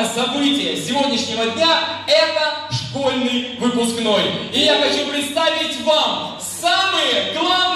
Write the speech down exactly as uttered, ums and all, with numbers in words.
событие сегодняшнего дня – это школьный выпускной. И я хочу представить вам самые главные